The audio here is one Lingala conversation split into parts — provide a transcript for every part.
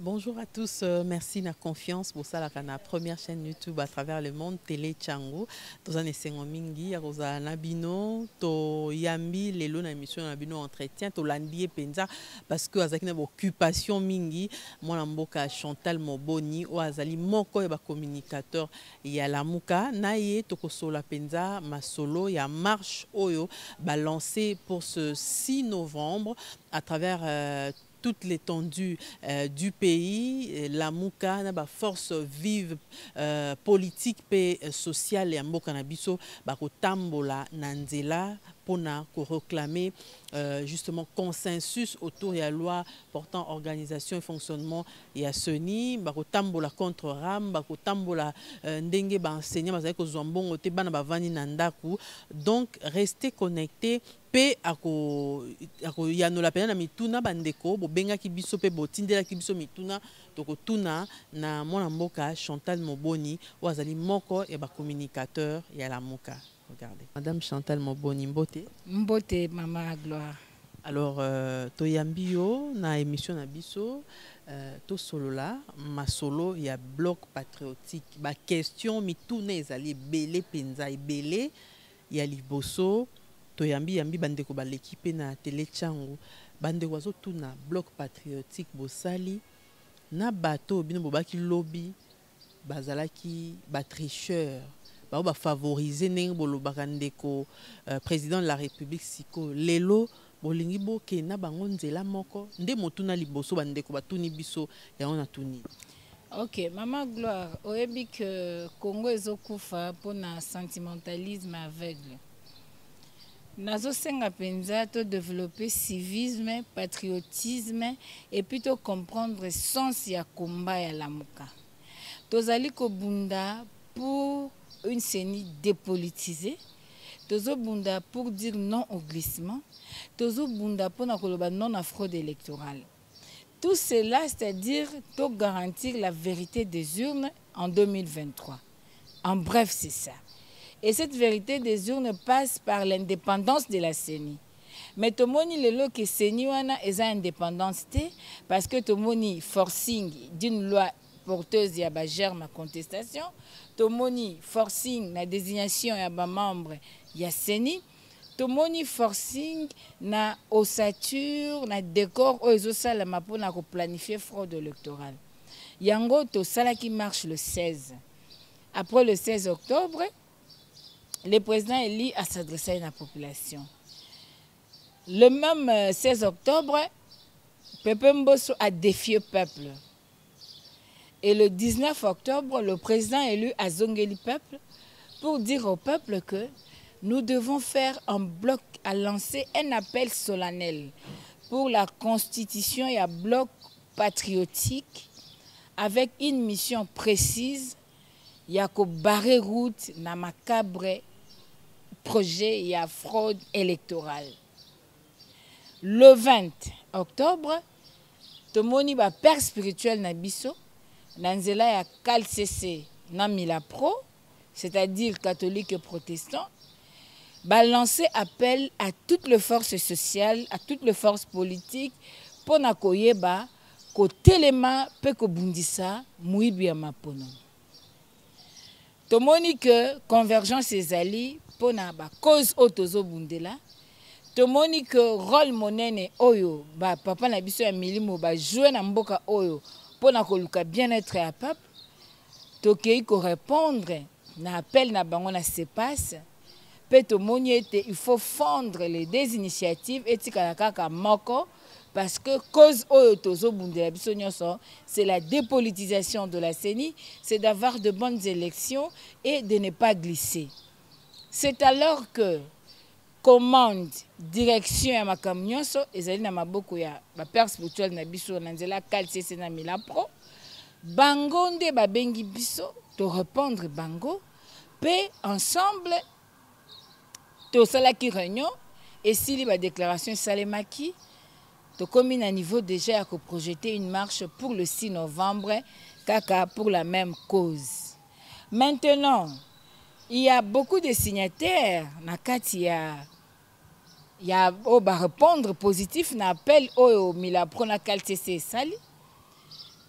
Bonjour à tous, merci de la confiance pour ça la première chaîne YouTube à travers le monde Télé Tchango dans un essai mingi Rosa Nabino to yambi lelo na émission Nabino entretien to landie penza parce que azaki na occupation mingi moi mboka Chantal Moboni o azali moko ya ba communicateur ya lamuka na ye to kosola penza masolo ya marche oyo balancé pour ce 6 novembre à travers toute l'étendue du pays, la Mouka, la force vive politique et sociale et en Canabiso, Tambola, Nanzela, pour réclamer justement consensus autour de la loi portant organisation et fonctionnement et à Seni, Tambola contre Ram, Tambola Ndenge enseignant, donc restez connectés. Pe ako yanola pena na mituna bandeko bobenga kibiso pe botindela kibiso mituna toko tuna na mwana mboka Chantal Moboni wazali moko et ba communicateur ya la moka. Regardez. Madame Chantal Moboni mbote. Mbote mama gloire. Alors toyambio na émission na biso to solola masolo ya bloc patriotique ba question mituna ezali belé penza belé ya liboso. Toyambi yambi bandeko ba l'équipe na Télé Tchango bandeko zo tuna bloc patriotique bosali na bato bino bobaki lobby bazalaki ba tricheur ba favoriser ndenge bolobaka ndeko président de la République siko lelo bolingi boke na bango nzela moko nde motuna liboso bandeko batuni biso yango na tuni. Ok, Maman Gloire, oyebi que Congo ezokufa pona sentimentalisme aveugle. Nazo senga penza to développer civisme, patriotisme et plutôt comprendre sens ya combat ya lamuka. Tozali ko bunda pour une CENI dépolitisée. Tozo bunda pour dire non au glissement. Tozo bunda pour na koloba non à fraude électorale. Tout cela, c'est-à-dire to garantir la vérité des urnes en 2023. En bref, c'est ça. Et cette vérité des urnes passe par l'indépendance de la CENI. Mais tomoni lelo que CENI wana eza indépendance parce que tomoni forcing d'une loi porteuse ya ba germe contestation, tomoni forcing na désignation ya ba membre ya CENI, tomoni forcing na ossature na décor o ezosala mapona ko planifier fraude électorale. Yango to sala qui marche le 16. Après le 16 octobre, le président élu à s'adresser à la population. Le même 16 octobre, Pepe Mbosso a défié le peuple. Et le 19 octobre, le président élu a zongé le peuple pour dire au peuple que nous devons faire un bloc, à lancer un appel solennel pour la constitution et un bloc patriotique avec une mission précise. Il y a qu'au barrer route na macabre projet et à fraude électorale. Le 20 octobre, tomoni ba père spirituel na biso, nanzela ya KCC na Milapro, c'est-à-dire catholique et protestant, ba lancé appel à toutes les forces sociales, à toutes les forces politiques pour na koyeba ko telema pe ko bundisa muibi ya mapono. Tomoni que convergence ezali pona ba cause otozo bundela. Tomoni que rôle monene oyo ba papa na biso ya milimo ba jouer na mboka oyo pona koluka bien-être ya peuple. Tokei ko répondre na appel na bango na sepasse. Pe tomoni ete il faut fondre les deux initiatives etikala kaka moko. Parce que cause c'est la dépolitisation de la CENI, c'est d'avoir de bonnes élections et de ne pas glisser. C'est alors que commande, direction ya makamnyonso, ezali na maboko ya ba père spirituel na biso na nzela KCC na Milapro, bango nde babengi biso to répondre bango, pe ensemble to salaki réunion et sili ba déclaration salemaki. To commune à niveau déjà à projeter une marche pour le 6 novembre, kaka pour la même cause. Maintenant, il y a beaucoup de signataires, il y a répondre positif na appel au Milapro na KCC sali.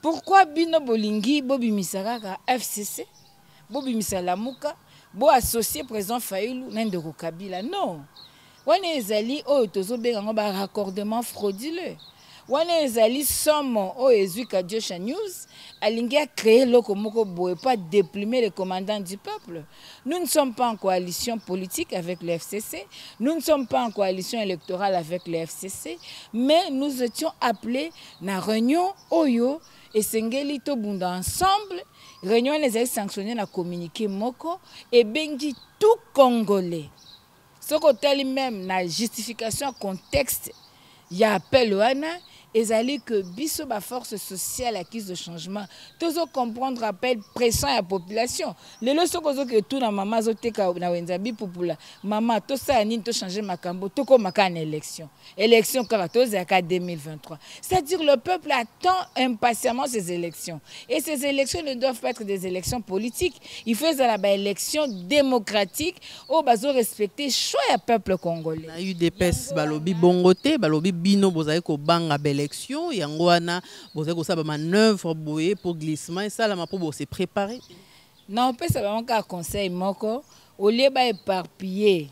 Pourquoi bino bolingi bobi misaraka FCC bobi misalamuka bo associé président Fayulu n'endoko Kabila? Non. Wana ezali oyo tozobenga ngo ba raccordement frauduleux. Wana ezali somo oyo ezwika Diosha News alingi a créer loko moko boye pas déplumer les commandants du peuple. Nous ne sommes pas en coalition politique avec le FCC, nous ne sommes pas en coalition électorale avec le FCC, mais nous étions appelés na réunion oyo et sengeli to bunda ensemble. Réunion les a sanctionné na communiqué moko et bengi tout Congolais. Ce côté même na justification contexte y a appel wana ezali que biso ba force sociale acquise de changement tozo comprendre appel pression à la population lelo sokozo que tout na mama zoteka na wenzabi popula mama to ça nini to changer makambo to ko makana élection kaka to za 2023, c'est-à-dire le peuple attend impatiemment ces élections et ces élections ne doivent pas être des élections politiques, il faut la ba élection démocratique au bazo respecter choix ya peuple congolais. Na eu des pes balobi bongote balobi bino bozali ko banga élection yango wana bozali ko sa ba manœuvre boye pour glissement et ça la ma pour se préparer. Non, peut ça vraiment ka conseil moko au lieu ba éparpiller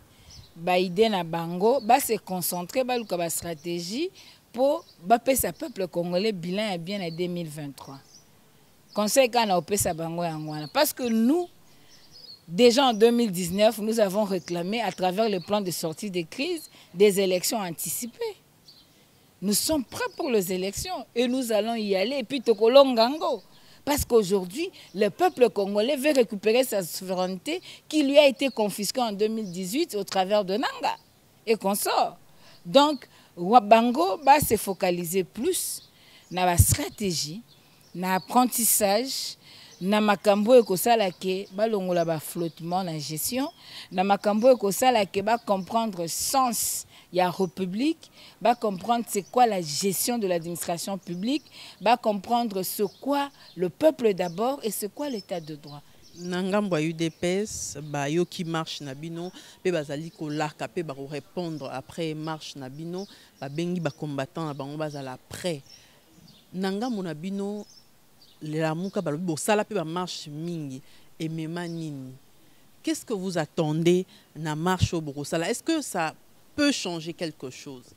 ba idée na bango ba se concentrer ba luka ba stratégie pour ba pesa peuple congolais bilan est bien en 2023. Conseil kana opesa bango yango wana parce que nous déjà en 2019 nous avons réclamé à travers le plan de sortie de crise des élections anticipées. Nous sommes prêts pour les élections et nous allons y aller. Et puis, Tokolongango. Parce qu'aujourd'hui, le peuple congolais veut récupérer sa souveraineté qui lui a été confisquée en 2018 au travers de Nanga et consorts. Donc, Wabango va se focaliser plus dans la stratégie, dans l'apprentissage, na makambo ekosala ke balongola ba flottement na gestion, na makambo ekosala ke ba comprendre sens ya république, va comprendre c'est quoi la gestion de l'administration publique, va comprendre ce quoi le peuple d'abord et c'est quoi l'état de droit. Nangambo UDPS ba yo qui marche na bino pe bazali ko laka pe ba répondre après marche na bino ba bengi ba combattant na bango bazala prêt. Nangambo na bino la muka balobi bo sala pe ba marche mingi et mema nini. Qu'est-ce que vous attendez na marche au Borosala? Est-ce que ça peut changer quelque chose?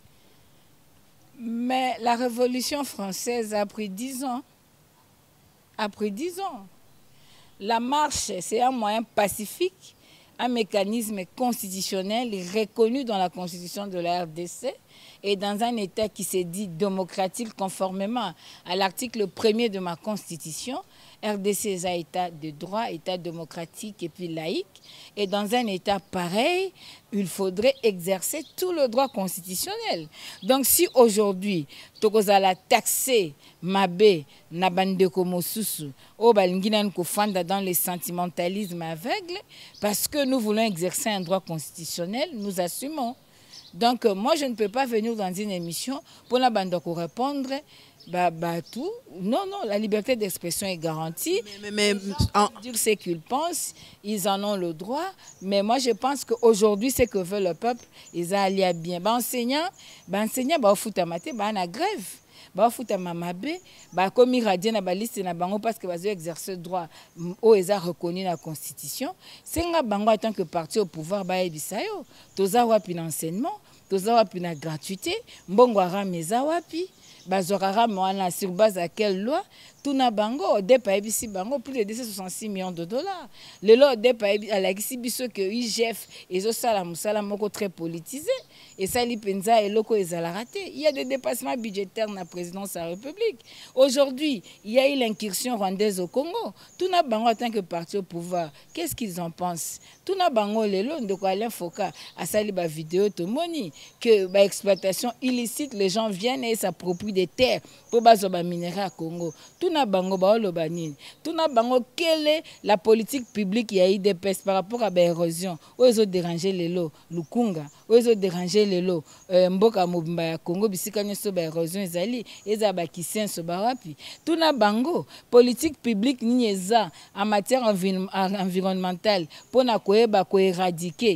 Mais la Révolution française a pris 10 ans. Après 10 ans. La marche, c'est un moyen pacifique, un mécanisme constitutionnel reconnu dans la constitution de la RDC et dans un État qui s'est dit démocratique conformément à l'article 1er de ma constitution. RDC est un État de droit, État démocratique et puis laïque. Et dans un État pareil, il faudrait exercer tout le droit constitutionnel. Donc si aujourd'hui, tokozala taxer Mabé, Nabandeko Mosusu, Obalinginan Kofanda dans le sentimentalisme aveugle, parce que nous voulons exercer un droit constitutionnel, nous assumons. Donc moi je ne peux pas venir dans une émission pour la bande répondre. Tout. Non, la liberté d'expression est garantie. Mais dire ce qu'ils pensent, ils en ont le droit. Mais moi, je pense qu'aujourd'hui, ce que veut le peuple, ils allaient bien. Enseignant, fouta maté, na grève. Fouta mamabé, comme irradien na liste na bango parce que ils exercent le droit où ils ont reconnu la constitution. C'est nga bango en tant que parti au pouvoir bisayo. Toza wapi l'enseignement, toza wapi la gratuité, mbongo arameza wapi. Bazorara moana sur base à quelle loi tout na bango depa ebisi bango plus de 266 millions de dollars. Le lot depa à la biso que IGF ezo sala musala moko très politisé et ça li penza et loko ezala raté. Il y a des dépassements budgétaires dans la présidence de la République. Aujourd'hui, il y a eu l'incursion rwandaise au Congo. Tout na bango en tant que parti au pouvoir, qu'est-ce qu'ils en pensent? Tout na bango lelo ndeko Alain Foka a sali ba vidéo to moni que ba exploitation illicite les gens viennent et s'approprient des terres pour bazo ba minerai à Congo. Tout na bango ba lobanine. Tout na bango quelle est la politique publique ya IDPS par rapport à l'érosion? Où ils ont dérangé les lots, Lukunga, où ils ont dérangé les lots, Mboka Mobimba ya Congo bisika nyoso ba érosion ezali eza ba kisenso ba wapi. Tout na bango politique publique nieza en matière environnementale pour na koeba ko éradiquer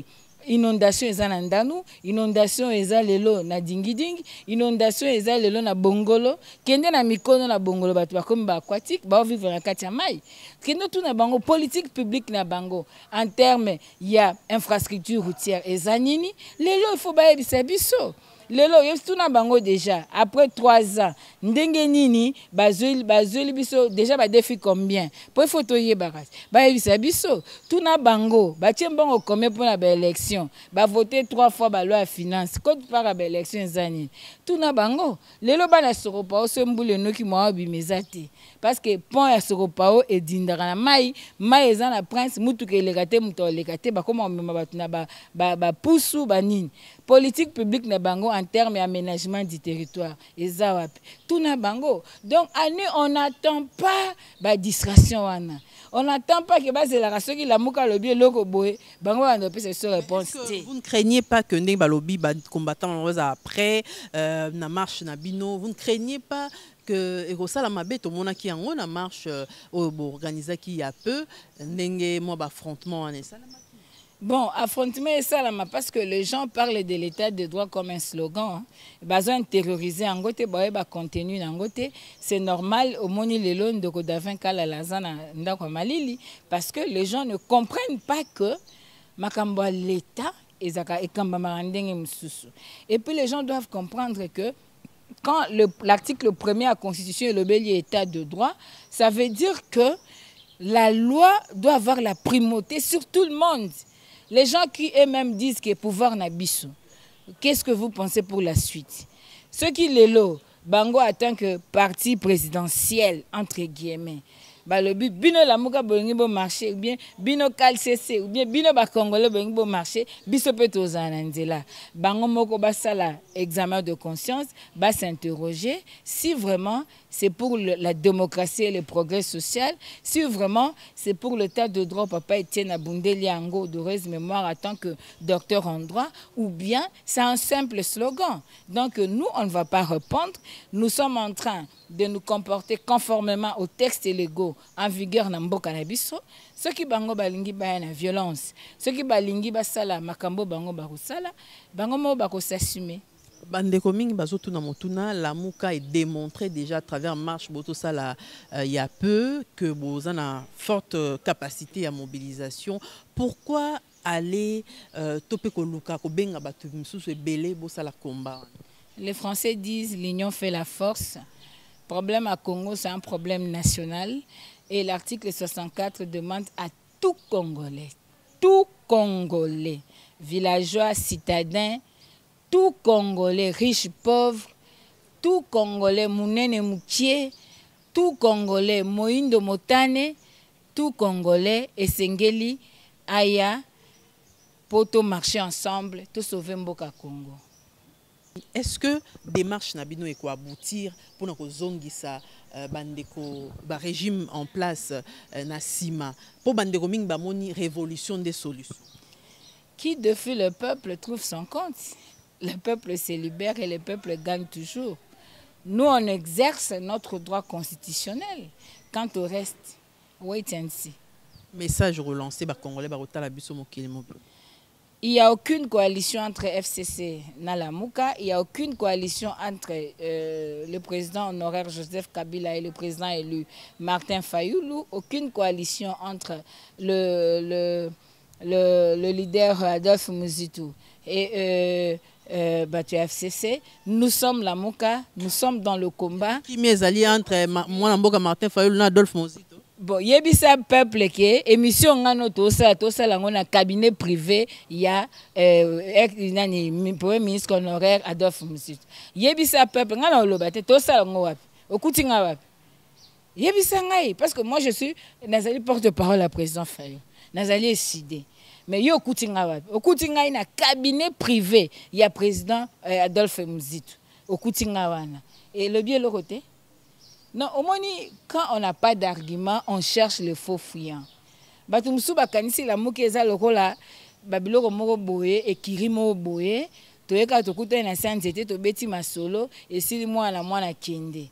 inondation eza na ndanu, inondation eza lelo na dingidingi, inondation eza lelo na bongolo, kende na mikono na bongolo bato bakomi ba aquatique ba vivre na kati ya mai. Kende tout na bango politique publique na bango en terme ya infrastructure routière eza nini, lelo il faut ba yebisa biso. Lelo yestuna bango déjà après 3 ans ndenge nini bazoli biso déjà ba défi combien pour photo yebakas ba yebisa biso tuna bango ba tie bango combien pour la élection ba voter 3 fois ba loi finance code para ba élection zani tuna bango lelo bana Soropao sembule noki mwa bimezati parce que pont ya Soropao edindaka na mai eza na prince mutu ke lekate muto lekate ba koma mema batuna ba pusu ba nini politique publique na bango en termes d'aménagement du territoire. Tout na bango. Donc, on n'attend pas la distraction. On n'attend pas que la race qui la mouka lobby logo boy. Bango a une seule réponse. Vous ne craignez pas que les lobby combattants après na marche na bino. Vous ne craignez pas que Erosa la mabé tout le monde qui en a marche organisée qui y a peu n'enge moi affrontement en ça. Bon, affrontement et ça, parce que les gens parlent de l'état de droit comme un slogan. Besoin de terroriser en côté, contenu en côté. C'est normal au moni le long de Kodavin Kala Lazana Ndakomalili parce que les gens ne comprennent pas que Makambo l'état et puis les gens doivent comprendre que quand l'article 1er de la Constitution est le bel état de droit, ça veut dire que la loi doit avoir la primauté sur tout le monde. Les gens qui eux-mêmes disent que pouvoir n'a biso, qu'est-ce que vous pensez pour la suite? Ceux qui l'élo, Bango en tant que parti présidentiel, entre guillemets, le but, bino la mouka bolongi bo marché, ou bien bino KLCC, ou bien bino ba Congolais bolongi bo marché, biso peut aux anandela. Bango moko basala examen de conscience, ba s'interroger si vraiment c'est pour la démocratie et le progrès social, si vraiment c'est pour l'état de droit, papa Etienne Abundeli Ango de Rez Mémoire en tant que docteur en droit, ou bien c'est un simple slogan. Donc nous, on ne va pas répondre. Nous sommes en train de nous comporter conformément aux textes légaux en vigueur dans Mboka na biso. Ceux qui bango balingi ba na violence, ceux qui balingi basala makambo bango bakosala, bango mo bakosassumer. Bandeko mingi bazotuna motuna la muka est démontré déjà à travers marche boto sala il y a peu que vous avez une forte capacité à mobilisation. Pourquoi aller topé ko luka ko benga batu msusu belé bo sala combat? Les Français disent l'union fait la force. Le problème à Congo, c'est un problème national. Et l'article 64 demande à tout Congolais, villageois, citadins, tout Congolais, riches, pauvres, tout Congolais, mounene moutier, tout Congolais, moindo motane, tout Congolais, esengeli, aya, poto marcher ensemble, tout sauver Mboka Congo. Est-ce que démarche Nabino est quoi aboutir pour nous zongisa bandeko ba régime en place na sima pour bandeko ming ba moni révolution des solutions? Qui défie le peuple trouve son compte. Le peuple se libère et le peuple gagne toujours. Nous on exerce notre droit constitutionnel. Quant au reste, wait and see. Message relancé par Congolais par Otala Biso Mokili Mobile. Il n'y a aucune coalition entre FCC et Nalamuka. Il n'y a aucune coalition entre le président honoraire Joseph Kabila et le président élu Martin Fayoulou. Aucune coalition entre le leader Adolphe Muzitu et FCC. Nous sommes la Mouka, nous sommes dans le combat. Qui m'est allié entre moi, Martin Fayoulou et Adolphe Muzitu? Bon, yebisa peuple que émission ngano tosa lango na cabinet privé ya premier ministre honoraire Adolphe Muzitu. Yebisa peuple ngana olobate tosa lango wapi okuti nga wapi yebisa ngai parce que moi je suis nazali porte-parole à président Fayou nazali décidé mais yo okuti nga ngai na cabinet privé ya président Adolphe Muzitu okuti nga wana et le bien le côté. Non, au moins, quand on n'a pas d'argument, on cherche le faux fuyant. Batumsu bakanisi la mukeza lokola babilo moko boye et kirimo boye toyeka tokuta na sanzete to beti masolo et sili mwana kende.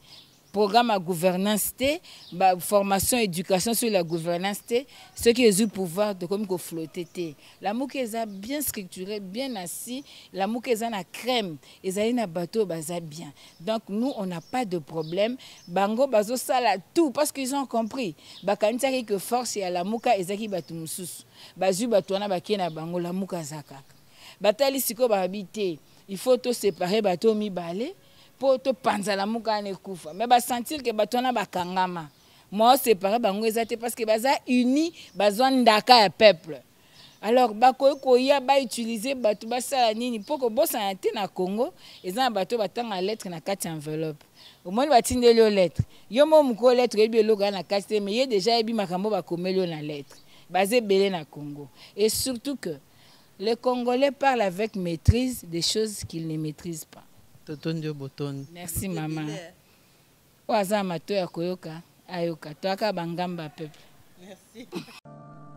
programme à gouvernance, formation, éducation sur la gouvernance, ceux qui ont le pouvoir de comme flotter. La mouke est bien structurée, bien assis, la mouke est en crème, ils ont un bateau bien. Donc nous, on n'a pas de problème. Bango bazo sala tout parce qu'ils ont compris. Bakanitaki que force ya la mouka ezaki batu mususu. Bazu batu wana bakena bango la mouka zakaka. Batali siko ba habiter. Il faut tout séparer bateau mibale. Pour te panza la mouka ne kufa mais ba sentir que batona bakangama moi séparer bango ezate parce que baza uni bazwa ndaka ya peuple alors bakoya ba utiliser batu basala nini pour que bossa ante na Congo ezana bato batanga lettre na kati enveloppe au moins batindeli lettre yo mo muko lettre ebi loga na kati mais ye déjà ebi makambo bakomeli na lettre basé belé na Congo et surtout que les Congolais parlent avec maîtrise des choses qu'ils ne maîtrisent pas. Merci maman. Oaza mato ya koyoka ayoka toaka bangamba peuple. Merci.